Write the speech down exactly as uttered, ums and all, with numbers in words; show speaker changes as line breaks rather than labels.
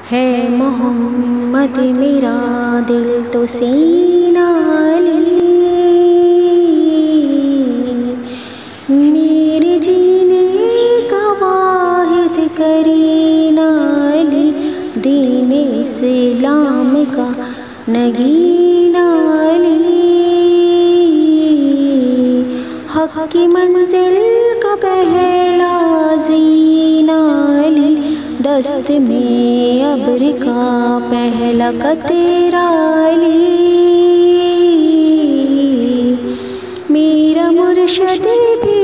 ہے محمد میرا دل تو سینہ علی، میرے جینے کا واحد کرینہ علی، دین اسلام کا نگینہ علی، حق کی منزل کا پہلا زینہ علی، دست میں ابر کا پہلا قطرہ علی، میرا مرشد بھی